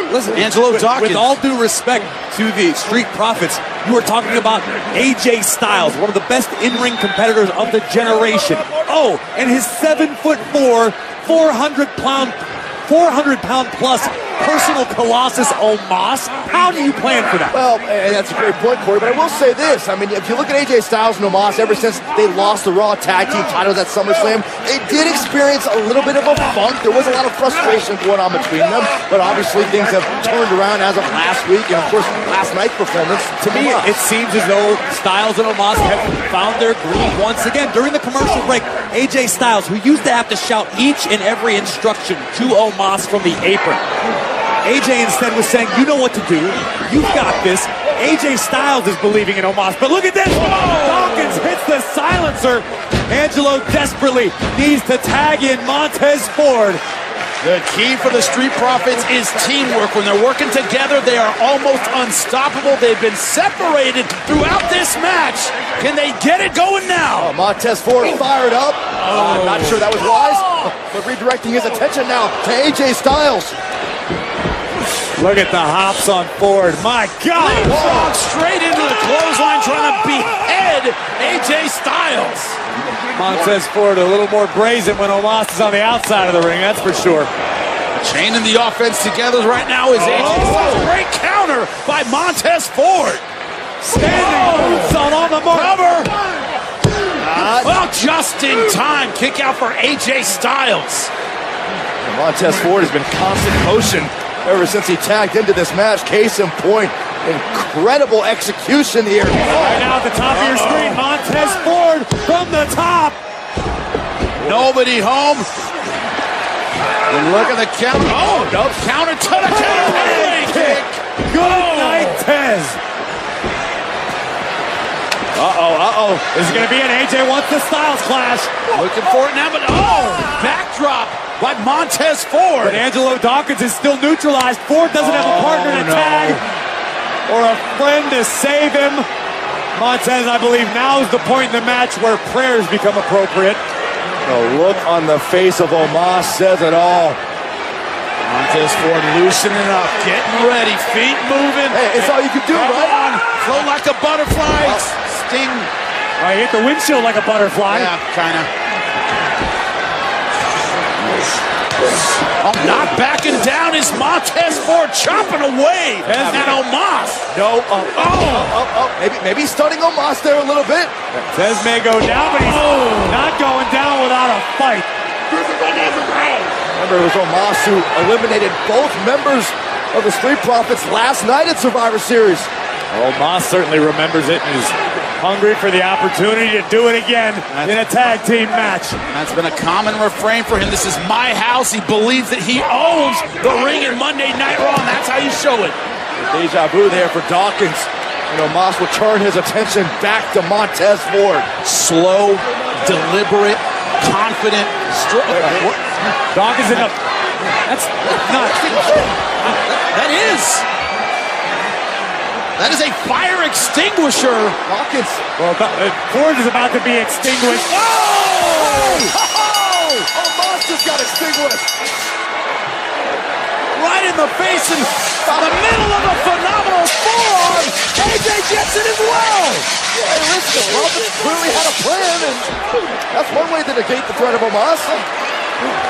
Listen, Angelo Dawkins. With all due respect to the Street Profits, you are talking about AJ Styles, one of the best in-ring competitors of the generation. Oh, and his 7'4", 400-pound plus personal colossus Omos. How do you plan for that? Well, and that's a great point, Corey, but I will say this. I mean, if you look at AJ Styles and Omos, ever since they lost the Raw Tag Team titles at SummerSlam, they did experience a little bit of a funk. There was a lot of frustration going on between them, but obviously things have turned around as of last week, and of course, last night's performance. To me, it seems as though Styles and Omos have found their groove once again. During the commercial break, AJ Styles, who used to have to shout each and every instruction to Omos from the apron, AJ instead was saying, you know what to do. You've got this. AJ Styles is believing in Omos. But look at this. Dawkins hits the silencer. Angelo desperately needs to tag in Montez Ford. The key for the Street Profits is teamwork. When they're working together, they are almost unstoppable. They've been separated throughout this match. Can they get it going now? Montez Ford fired up. I'm not sure that was wise, but redirecting his attention now to AJ Styles. Look at the hops on Ford. My God! Leapfrog straight into the clothesline, trying to behead AJ Styles. Montez Ford a little more brazen when Omos is on the outside of the ring, that's for sure. Chaining the offense together right now is AJ Styles. Great counter by Montez Ford. Standing boots on the mark. Cover. Well, just in time. Kick out for AJ Styles. Montez Ford has been constant motion ever since he tagged into this match. Case in point, incredible execution here. Right now at the top of your screen, Montez Ford from the top. Nobody home. And look at the counter. Oh, no. Counter to the counter. Kick. Good night, Tez. This is going to be an AJ wants the Styles clash. Looking for it now, but backdrop by Montez Ford. But Angelo Dawkins is still neutralized. Ford doesn't have a partner to tag or a friend to save him. Montez, I believe, now is the point in the match where prayers become appropriate. The look on the face of Omos says it all. Montez Ford loosening up, getting ready, feet moving. Hey, it's all you can do, right? Flow like a butterfly. Sting. He hit the windshield like a butterfly. Yeah, kind of. Not backing down is Montez Ford, chopping away at Omos. No, maybe stunning Omos there a little bit. Tez may go down, but he's not going down without a fight. Remember, it was Omos who eliminated both members of the Street Profits last night at Survivor Series. Omos certainly remembers it and is hungry for the opportunity to do it again in a tag team match. That's been a common refrain for him. This is my house. He believes that he owns the ring in Monday Night Raw, and that's how you show it. Deja vu there for Dawkins. And Omos will turn his attention back to Montez Ford. Slow, deliberate, confident. Dawkins in the... That's not... That is a fire extinguisher. Dawkins. Well, Ford is about to be extinguished. Omos just got extinguished. Right in the face and the middle of a phenomenal forearm. AJ gets it as well. Hey, listen, the Profits clearly had a plan, and that's one way to negate the threat of Omos.